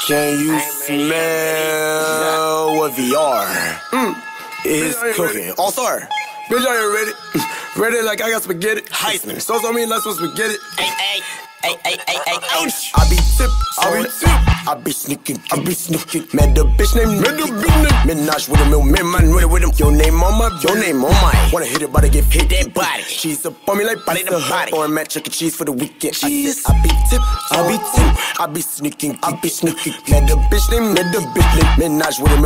Can you smell what VR is cooking? All-star. Bitch, are you ready? Ready like I got spaghetti. Heisman. So on me, let's go spaghetti. Ay. Ouch. I be sneakin. Met the bitch named Nicki. Minaj with him, man with him. Your name on mine. Wanna hit it, but I get hit that body. Cheese up on me like body. Or a match chicken cheese for the weekend. I be sneaking. Met the bitch named Minaj with him,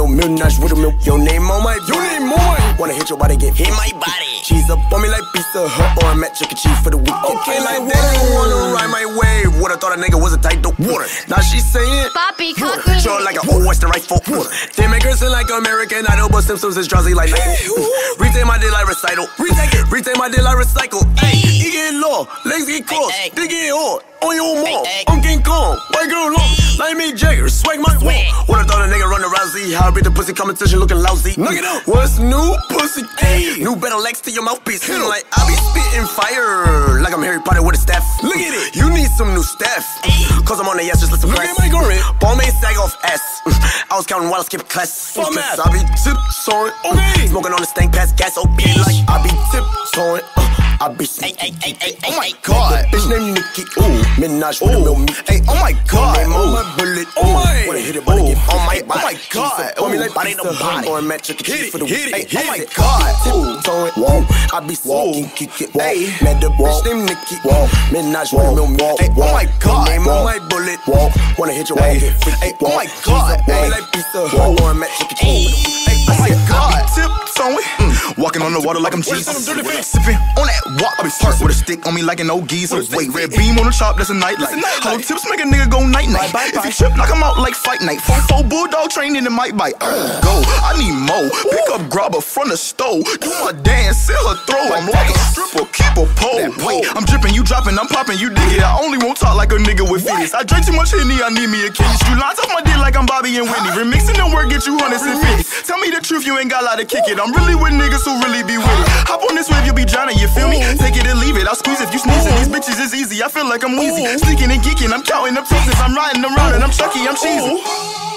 Your name on mine. Wanna hit your body, get hit my body. Cheese up on me like Pizza Hut or a match chicken cheese for the weekend. Okay, like they don't wanna ride my wave. Woulda thought a nigga was a tight dope water. Now she saying Papi, short like an old western rifle. They make her sing like American Idol, but Simpsons is drowsy like Retake my deal like recital. Retake my deal like recycle. He get low, legs get crossed, they get hard. On your mom, I'm King Kong, white girl long, like me Jagger, swag my wall. Woulda thought a nigga run the Rousey, how I beat the pussy competition looking lousy. Knock it out. What's new, pussy? New better legs to your mouthpiece. Hit like I be spitting fire, like I'm Harry Potter with a staff. Look at it, you need some new staff. Cause I'm on the ass, just listen. Look at my girl, ball made sag off ass. I was counting while I skipped class. I be tiptoeing, smoking on the stank past gas. Like I be tiptoeing. I be sneaking. Oh my god. Bitch named Nicki. Minaj with a meek. Hey, oh my god. Name on my bullet. Wanna hit it, but I get on my body. Oh my god. On me like body to body. Or a match chicken cheese for the week. Hey, oh my god. Tiptoeing. I be sneaking, kick it. Met the bitch named Nicki. Minaj with a meek. Hey, oh my god. Name on my bullet. Wanna hit your body, get freaky. Hey, oh my god. On me like Pizza Hut or a match chicken cheese for the week. Oh my god. Tiptoeing. Walking on the water like I'm Jesus. Sipping on that walk. I be parked with a stick on me like an old geezer. Wait, red beam on the chop, that's a nightlight. Hollow tips make a nigga go night-night. If you trip, knock him out like fight night. 4-4 bulldog trained in the might bite. Go, I need more. Pick up grabber from the stove. Do my dance, sit her throw. I'm like a stripper, keep a pole. Wait, I'm dripping, you dropping, I'm popping, you dig it. I only won't talk like a nigga with fitties. I drink too much Henny, I need me a case. You lines off my dick like I'm Bobby and Whitney. Remixing them work, get you hundreds and fifties. Tell me the truth, you ain't got a lot to kick it. I'm really with niggas who really be with it. Hop on this wave, you be drowning, you feel me? Take it and leave it, I'll squeeze if you sneezing. These bitches is easy, I feel like I'm wheezy. Sneaking and geeking, I'm counting the pieces. I'm riding around and I'm Chucky, I'm cheesy.